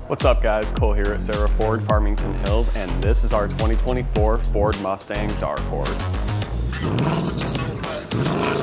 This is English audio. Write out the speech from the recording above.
What's up guys, Cole here at Serra Ford Farmington Hills, and this is our 2024 Ford Mustang Dark Horse.